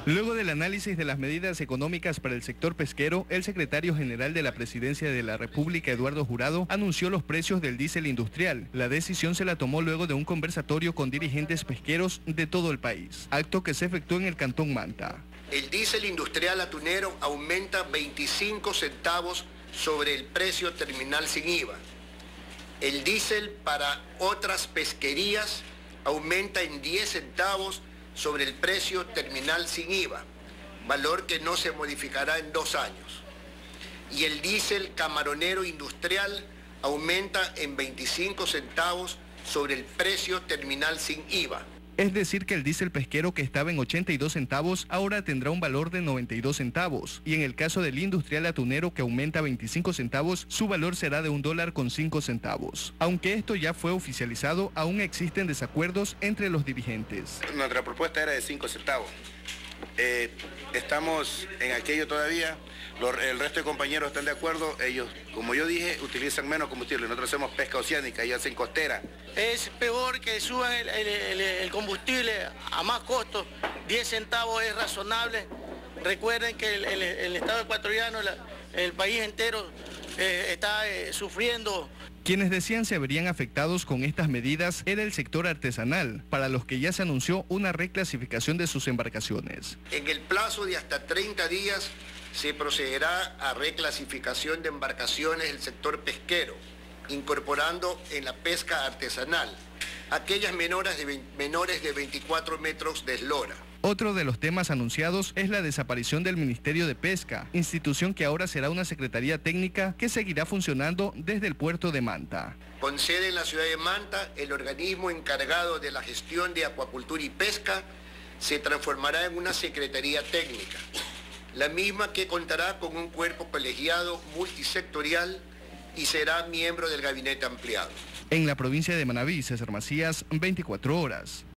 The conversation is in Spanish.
Luego del análisis de las medidas económicas para el sector pesquero, el secretario general de la Presidencia de la República, Eduardo Jurado, anunció los precios del diésel industrial. La decisión se la tomó luego de un conversatorio con dirigentes pesqueros de todo el país, acto que se efectuó en el Cantón Manta. El diésel industrial atunero aumenta 25 centavos sobre el precio terminal sin IVA. El diésel para otras pesquerías aumenta en 10 centavos sobre el precio terminal sin IVA, valor que no se modificará en 2 años. Y el diésel camaronero industrial aumenta en 25 centavos sobre el precio terminal sin IVA. Es decir que el diésel pesquero, que estaba en 82 centavos, ahora tendrá un valor de 92 centavos. Y en el caso del industrial atunero, que aumenta 25 centavos, su valor será de $1.05. Aunque esto ya fue oficializado, aún existen desacuerdos entre los dirigentes. Nuestra propuesta era de 5 centavos. Estamos en aquello todavía. El resto de compañeros están de acuerdo. Ellos, como yo dije, utilizan menos combustible. Nosotros hacemos pesca oceánica, ellos hacen costera. Es peor que suban el combustible a más costo. 10 centavos es razonable. Recuerden que el Estado ecuatoriano, el país entero, está sufriendo. Quienes decían se verían afectados con estas medidas era el sector artesanal, para los que ya se anunció una reclasificación de sus embarcaciones. En el plazo de hasta 30 días se procederá a reclasificación de embarcaciones del sector pesquero, incorporando en la pesca artesanal aquellas menores de 24 metros de eslora. Otro de los temas anunciados es la desaparición del Ministerio de Pesca, institución que ahora será una secretaría técnica que seguirá funcionando desde el puerto de Manta. Con sede en la ciudad de Manta, el organismo encargado de la gestión de acuacultura y pesca se transformará en una secretaría técnica, la misma que contará con un cuerpo colegiado multisectorial y será miembro del gabinete ampliado. En la provincia de Manabí, César Macías, 24 horas.